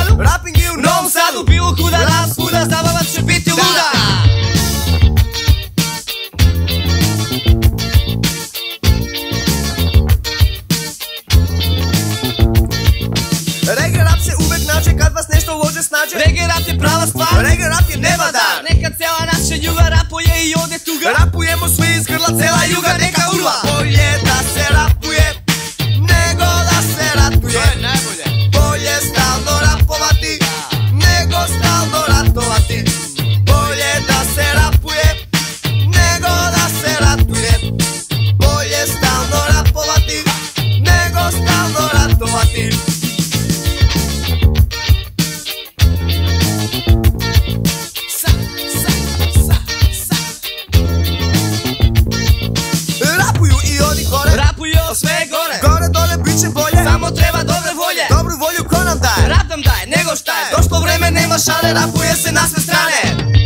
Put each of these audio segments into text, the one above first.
Sadu? Rapping je u Novom Sadu. Bilo kuda, rap svuda, zabava će biti luda. Reggae rap se uvek nađe kad vas nešto lože snađe. Reggae rap je prava stvar. Reggae rap je nevadar. Neka cela naša juga rapuje i ode tuga. Rapujemo svi iz grla, cela juga neka urla. Bolje da se rapuje nego da se ratuje. To je najbolje. Bolje stalno rapovati nego stalno ratovati. Bolje da se rapuje nego da se ratuje. Bolje stalno rapovati nego stalno ratovati. Rapuju i oni gore, Rapuje o sve gore. gore dole bit će bolje. Samo treba dobre volje. Dobru volju ko nam daje? Rap nam daje, nego šta je. Došlo vreme, nema šale, rapuje se na sve strane.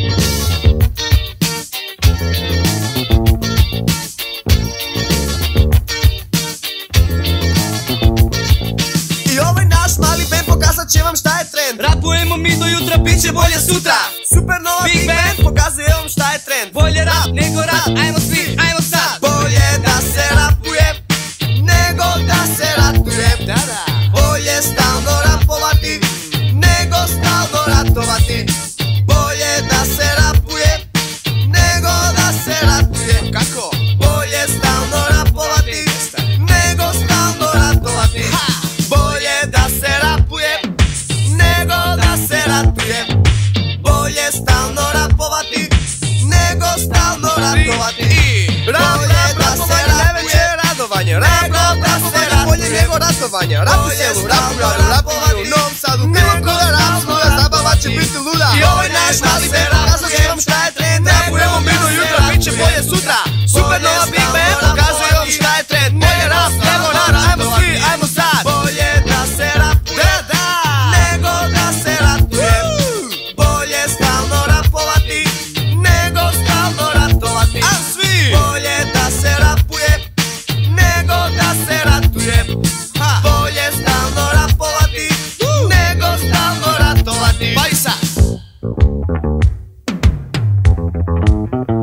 I ovaj naš mali band pokazat će vam šta je trend. Rapujemo mi do jutra, bit će bolje sutra. Supernova Big Big Band Band pokazuje vam šta je trend. Bolje rap nego rap, ajmo svi, ajmo sad. Bolje da se rapuje nego da se ratuje. Bolje stalno rapovati nego stalno ratovati. Bolje da se rapuje nego da se ratuje. Kako? Bolje stalno rapovati nego stalno ratovati. Bolje da se rapuje nego da se ratuje. Bolje stalno rapovati nego stalno ratovati. Bolje da se rapuje radovanje. Rap da se bolje nego ratovanje. Rap u selu, rap u gradu, rap u Novom Sadu. Bilo kuda rap svuda, zabava će biti luda. I ovaj naš mali band pokazat će vam šta je trend. Rapujemo mi do jutra, bit će bolje sutra. Supernova Big Band pokazuje vam šta je trend. Bolje rap nego rap, ajmo svi, ajmo sad. Bolje da se rapuje nego da se ratuje. Bolje stalno rapovati nego stalno ratovati. A svi! Bolje da se rapuje nego da se ratuje. Bolje stalno rapovati nego stalno ratovati. Pa i sad.